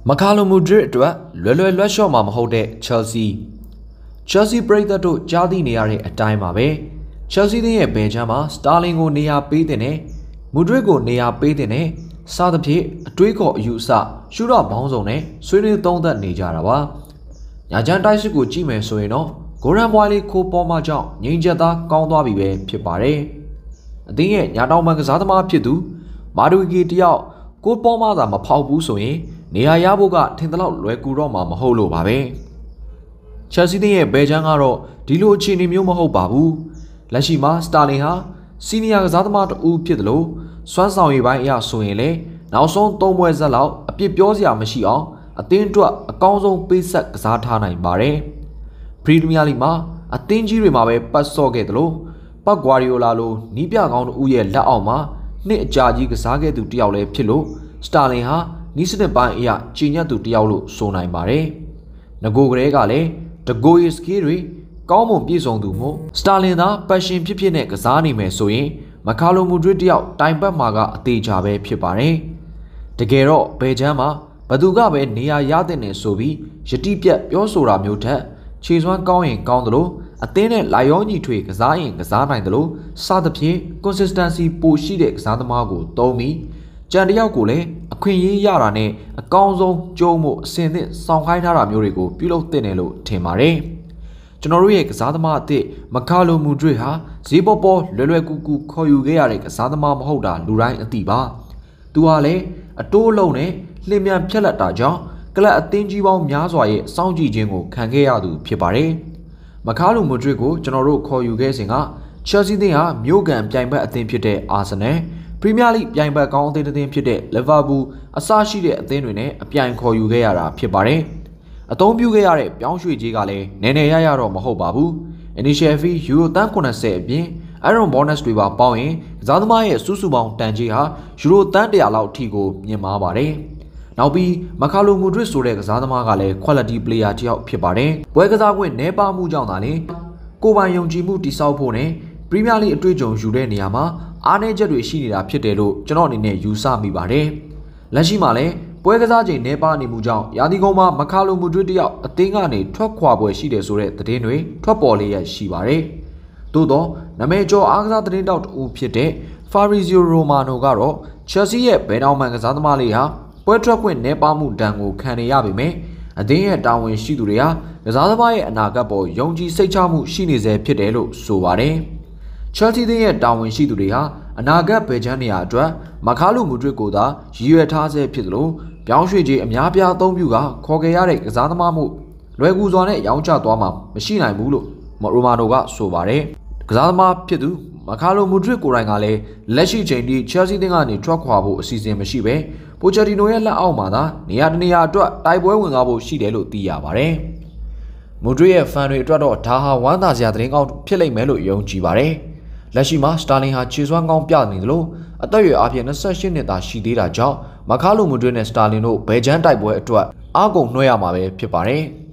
Macallum Madridလွယ်ရှော့မှာမဟုတ်တဲ့ Chelsea ပရိသတ်တို့ကြားသိနေရတဲ့အတိုင်းပါပဲ Chelsea ရဲ့ဘယ်ချမ်းမှာ Sterling ကိုနေရာပေးတဲ့နဲ့ Madrid ကိုနေရာပေးတဲ့နဲ့စသဖြင့်အတွေးခေါ်အယူအဆရှုတော့ဘောင်းစုံနဲ့ဆွေးနွေးသုံးသပ်နေကြတာပါ။ညာချမ်းတိုက်စစ်ကိုကြည့်မယ်ဆိုရင်တော့ဂိုရန်ဘွိုင်လီခိုပေါ်မှကြောင့်ငိမ့်ချက်သားကောင်းသွားပြီပဲဖြစ်ပါတယ်။အသင်းရဲ့ညာတောင်ပံကစားသမားဖြစ်သူမာဒူဂီတယောက်ကိုပေါ်မှသာမဖောက်ဘူးဆိုရင်နေရာရဖို့ကထင်သလောက်လွယ်ကူတော့မှာမဟုတ်လို့ပါပဲ။ Chelsea ရဲ့ဘယ်ချမ်းကတော့ဒီလိုအခြေအနေမျိုးမဟုတ်ပါဘူး။လက်ရှိမှာ Sterling ဟာစီနီယာကစားသမားတဦးဖြစ်တယ်လို့စွမ်းဆောင်ရည်ပိုင်းအရဆိုရင်လည်းနောက်ဆုံး၃ပွဲဆက်လောက်အပြစ်ပြောစရာမရှိအောင်အသင်းအတွက်အကောင်းဆုံးပေးဆက်ကစားထားနိုင်ပါတယ်။ပရီးမီးယားလိမှာအသင်းကြီးတွေမှာပဲပတ်စော့ခဲ့တယ်လို့ပတ်ဂွာရီယိုလာလိုနီးပြကောင်းတဦးရဲ့လက်အောက်မှာနှစ်အကြာကြီးကစားခဲ့သူတယောက်လည်းဖြစ်လို့ Sterling ဟာနီးစနစ်ပိုင်းအရကြီးညက်သူတယောက်လို့ဆိုနိုင်ပါတယ်။ငကိုကလေးကလည်းတကိုရီစကီးတွေကောင်းမွန်ပြည့်စုံသူမို့ Sterling သာပတ်ရှင်ဖြစ်နဲ့ကစားနိုင်မယ်ဆိုရင်မကာလိုမူဒရစ်တယောက်တိုင်ပတ်မှာကအသေးချာပဲဖြစ်ပါတယ်။တကယ်တော့ဘယ်ချမ်းမှာဘသူကပဲနေရာရတဲ့နေဆိုပြီးယတိပြက်ပြောဆိုတာမျိုးထက်ခြေစွမ်းကောင်းရင်ကောင်းတယ်လို့အသင်းနဲ့လာရောညီထွေကစားရင်ကစားနိုင်တယ်လို့စသဖြင့် consistency ပိုရှိတဲ့ကစားသမားကိုသုံးပြီးကြံတယောက်ကိုလည်းအခွင့်အရေးရတာနဲ့အကောင်းဆုံးကျုံးမှုအစင်သစ်ဆောင်ခိုင်းထားတာမျိုးတွေကိုပြုလုပ်သင့်တယ်လို့ထင်ပါတယ်။ကျွန်တော်တို့ရဲ့ကစားသမားအသစ်မကာလိုမူဒရစ်ဟာဈေးပေါ်လွယ်ကူကူခေါ်ယူခဲ့ရတဲ့ကစားသမားမဟုတ်တာလူတိုင်းအသိပါ။သူဟာလည်းအတိုးလုံးနဲ့လျင်မြန်ဖြက်လက်တာကြောင့်ကလပ်အသင်းကြီးပေါင်းများစွာရဲ့စောင့်ကြည့်ခြင်းကိုခံခဲ့ရသူဖြစ်ပါတယ်။မကာလိုမူဒရစ်ကိုကျွန်တော်တို့ခေါ်ယူခဲ့စဉ်က Chelsea သင်းဟာမြို့ကန်ပြိုင်ဘက်အသင်းဖြစ်တဲ့ Arsenalပရီးမီးယားလိပြိုင်ဘက်ကောင်းအသင်းတစ်သင်းဖြစ်တဲ့ Liverpool အစရှိတဲ့အသင်းတွေနဲ့အပြိုင်ခေါ်ယူခဲ့ရတာဖြစ်ပါတယ်။အသုံးပြုခဲ့ရတဲ့ပြောင်းရွှေ့ကြီးကလည်းနည်းနည်းရတော့မဟုတ်ပါဘူး။ Initial fee ယူရိုသန်း80အပြင် Iron bonus တွေပါပေါင်းရင်ကစားသမားရဲ့စုစုပေါင်းတန်ကြေးဟာယူရိုသန်း100လောက်ထိကိုမြင့်မားပါတယ်။နောက်ပြီးမကာလိုမူဒရစ်ဆိုတဲ့ကစားသမားကလည်း quality player တစ်ယောက်ဖြစ်ပါတယ်။ပွဲကစားခွင့်နည်းပါးမှုကြောင့်သာလေကိုယ်ပိုင်ယုံကြည်မှုတည်ဆောက်ဖို့နဲ့ပရီးမီးယားလိအတွေ့အကြုံယူတဲ့နေရာမှာအားနည်းချက်တွေရှိနေတာဖြစ်တယ်လို့ကျွန်တော်အနေနဲ့ယူဆမိပါတယ်။လက်ရှိမှာလည်းပွဲကစားချိန်နှဲပါနေမှုကြောင့်ရာသီကုန်မှာမကာလိုမူဒရစ်တယောက်အသင်းကနေထွက်ခွာပွဲရှိတယ်ဆိုတဲ့သတင်းတွေထွက်ပေါ်လျက်ရှိပါတယ်။သို့တော့နာမည်ကျော်အားကစားသတင်းတောက်တူဖြစ်တဲ့ Fabrizio Romano ကတော့ Chelsea ရဲ့ဘယ်တောင်မှန်ကစားသမားလေးဟာပွဲထွက်ခွင့်နှဲပါမှုဒဏ်ကိုခံနေရပေမဲ့အသင်းရဲ့တာဝန်ရှိသူတွေဟာကစားသမားရဲ့အနာဂတ်ပေါ်ယုံကြည်စိတ်ချမှုရှိနေစေဖြစ်တယ်လို့ဆိုပါတယ်။ Chelsea သင်းရဲ့တာဝန်ရှိသူတွေဟာအနာဂတ်ဘယ်ချမ်းနေရာအတွက်မကာလိုမူဒရစ်ကိုသာရည်ရွယ်ထားဆဲဖြစ်သလိုပြောင်းရွှေ့ခြင်းအများပြားအသုံးပြုကခေါ်ခဲ့ရတဲ့ကစားသမားမှုလွယ်ကူစွာနဲ့ရောင်းချသွားမှာမရှိနိုင်ဘူးလို့ရိုမာနိုကဆိုပါတယ်။ကစားသမားဖြစ်သူမကာလိုမူဒရစ်ကိုယ်တိုင်ကလည်းလက်ရှိချိန်ထိ Chelsea သင်းကနေထွက်ခွာဖို့အစီအစဉ်မရှိပဲပိုချက်တီနိုရဲ့လက်အောက်မှာသာနေရာတနေရာအတွက်တိုက်ပွဲဝင်သွားဖို့ရှိတယ်လို့သိရပါတယ်။မူဒရစ်ရဲ့ဖန်တွေအတွက်တော့ဒါဟာဝမ်းသာစရာသတင်းကောင်းဖြစ်လိမ့်မယ်လို့ယုံကြည်ပါတယ်။လက်ရှိမှာ Sterling ဟာခြေစွမ်းကောင်းပြနေတယ်လို့အသက်အရွယ်အပြင်28နှစ်သာရှိသေးတာကြောင့်မကာလိုမူဒရစ်နဲ့ Sterling တို့ဘယ်ချမ်းတိုက်ပွဲအတွက်အားကုန်နှွှဲရမှာပဲဖြစ်ပါတယ်။